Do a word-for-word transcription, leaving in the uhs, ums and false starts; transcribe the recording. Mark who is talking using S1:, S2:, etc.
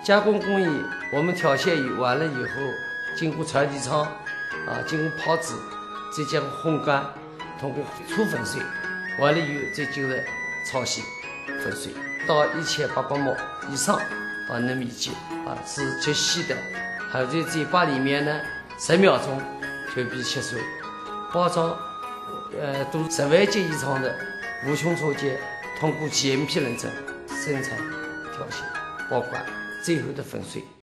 S1: 加工工艺，我们调线鱼完了以后，经过传递厂啊，经过泡制，再经过烘干，通过粗粉水，完了以后再进入超细粉水，到一千八百毫以上啊糯米级啊是极细的，还有在嘴巴里面呢，十秒钟就被切碎，包装呃都十万斤以上的无穷抽件，通过 G M P 认证生产调线，保管最后的粉碎。